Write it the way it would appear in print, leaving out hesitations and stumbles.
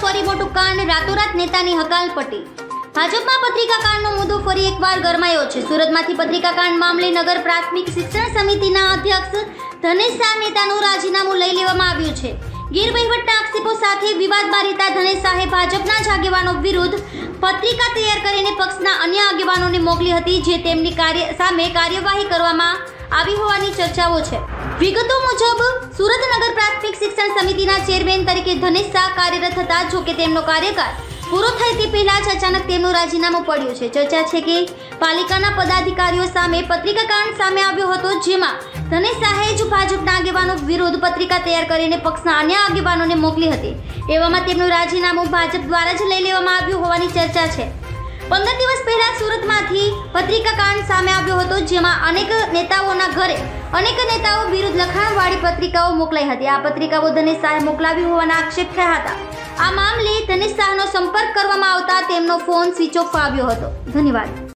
ફરી મોટું કાંડ, રાતોરાત નેતાની હકાલપટ્ટી। ભાજપમાં પત્રિકા કાંડનો મુદ્દો ફરી એકવાર ગરમાયો છે। સુરતમાંથી પત્રિકા કાંડ મામલે નગર પ્રાથમિક શિક્ષણ સમિતિના અધ્યક્ષ ધનેશ શાહ નેતાનું રાજીનામું લઈ લેવામાં આવ્યું છે। ગેરવહીવટના આક્ષેપો સાથે વિવાદમાં રહેતા ધનેશ શાહે ભાજપના જ આગેવાનો વિરુદ્ધ પત્રિકા તૈયાર કરીને પક્ષના અન્ય આગેવાનોને મોકલી હતી, જે તેમની સામે કાર્યવાહી કરવામાં આવી હોવાની ચર્ચાઓ છે। વિગતો મુજબ સુરત નગર પ્રાથમિક શિક્ષણ સમિતિના ચેરમેન તરીકે ધનેશ શાહ કાર્યરત હતા, જોકે તેમનો કાર્યકાળ પૂરો થાય તે પહેલા જ અચાનક તેમનું રાજીનામું પડ્યું છે। ચર્ચા છે કે પાલિકાના પદાધિકારીઓ સામે પત્રિકા કાંડ સામે આવ્યો હતો, જેમાં ધનેશ શાહે જ ભાજપના આગેવાનો વિરુદ્ધ પત્રિકા તૈયાર કરીને પક્ષના અન્ય આગેવાનોને મોકલી હતી। એવામાં તેમનું રાજીનામું ભાજપ દ્વારા જ લઈ લેવામાં આવ્યું હોવાની ચર્ચા છે। 15 દિવસ પહેલા સુરતમાંથી પત્રિકા કાંડ સામે આવ્યો હતો, જેમાં અનેક નેતાઓના ઘરે અનેક નેતાઓ વિરુદ્ધ લખાણવાળી પત્રિકાઓ મોકલાઈ હતી। આ પત્રિકાઓ ધનેશ શાહે મોકલાવી હોવાના આક્ષેપ થયા હતા। આ મામલે ધનેશ શાહનો સંપર્ક કરવામાં આવતા તેમનો ફોન સ્વિચ ઓફ આવ્યો હતો। ધન્યવાદ।